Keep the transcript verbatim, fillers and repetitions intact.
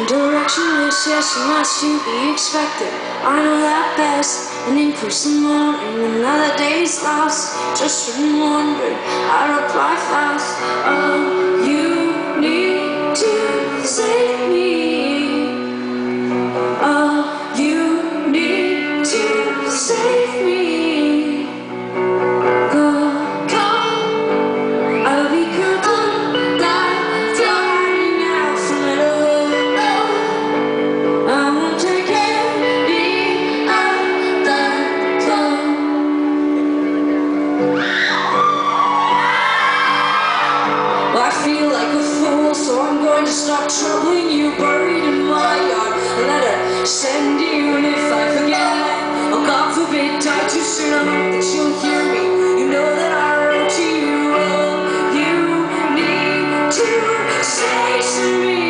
Directionless, yes, and that's to be expected. I know that best. An increase in morning, another day's lost. Just shouldn't wonder how to reply fast. Oh, you need to save me. Oh, you need to save me. Go, go. I'll be good. I feel like a fool, so I'm going to stop troubling you, buried in my yard. A letter send you, and if I forget, oh God forbid, die too soon. I hope that you'll hear me. You know that I wrote to you. Oh, you need to say to me.